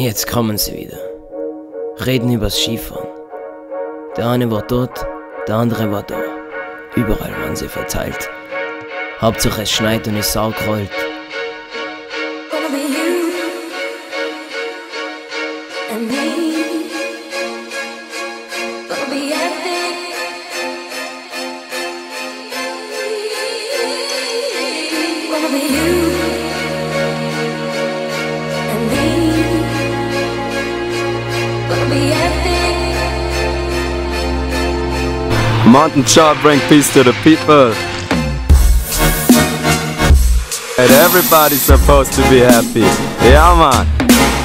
Jetzt kommen sie wieder. Reden übers Skifahren. Der eine war dort, der andere war da. Überall waren sie verteilt. Hauptsache es schneit und die Sau krollt. Mountain Child bring peace to the people. And everybody's supposed to be happy. Yeah, man.